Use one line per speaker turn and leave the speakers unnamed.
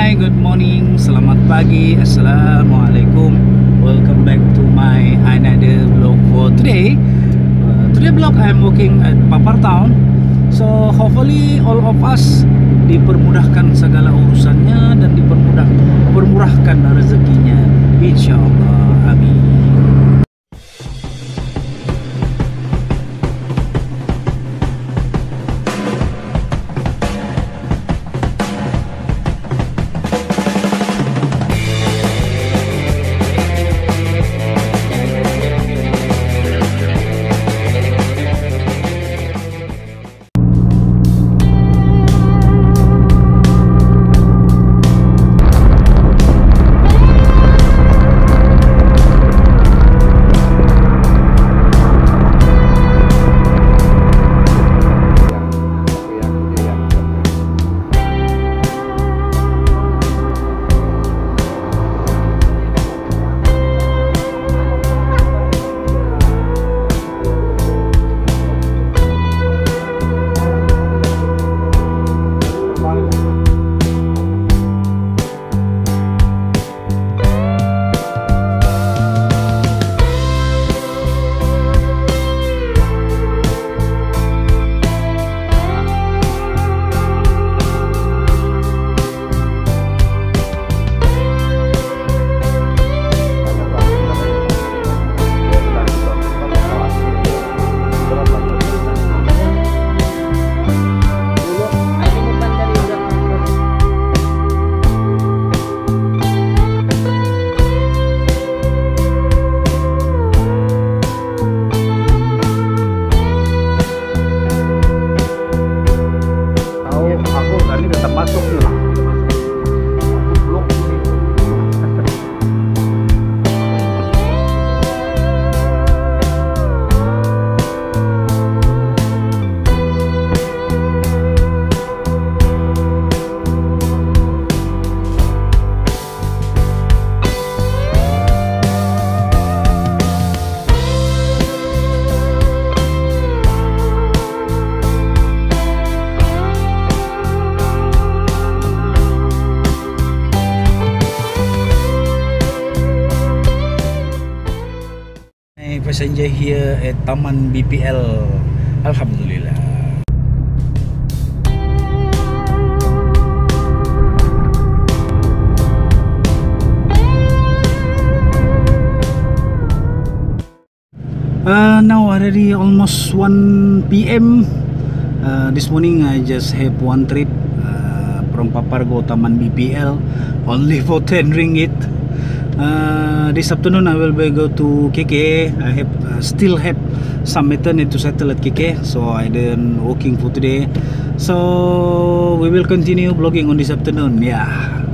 Hai, good morning, selamat pagi, assalamualaikum. Welcome back to my another vlog for today. Today vlog I'm working at Papar Town. So hopefully all of us dipermudahkan segala urusannya dan dipermurahkan rezekinya, insyaallah, amin. Passenger here at Taman BPL. Alhamdulillah. Now already almost 1 p.m. This morning I just have one trip from Papar go Taman BPL only for 10 ringgit. This afternoon I will go to KK. I have still have some matter need to settle at KK, so I didn't working for today. So we will continue vlogging on this afternoon. Yeah.